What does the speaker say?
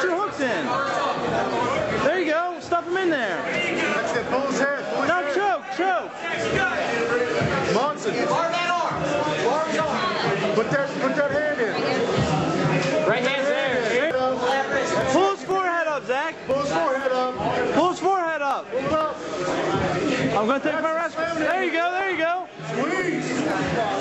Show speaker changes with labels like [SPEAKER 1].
[SPEAKER 1] put your hooks in. There you go. Stuff them in there.
[SPEAKER 2] That's it. Pull his head. Pull his
[SPEAKER 1] No,
[SPEAKER 2] head.
[SPEAKER 1] choke.
[SPEAKER 2] Monson.
[SPEAKER 3] Bar that arm. Bar his arm.
[SPEAKER 2] Put that hand in.
[SPEAKER 1] Right hand's there. Pull his forehead up, Zach.
[SPEAKER 2] Pull his forehead up.
[SPEAKER 1] Pull his forehead up.
[SPEAKER 2] Pull it up.
[SPEAKER 1] I'm going to take my rest. There you go.
[SPEAKER 2] Squeeze.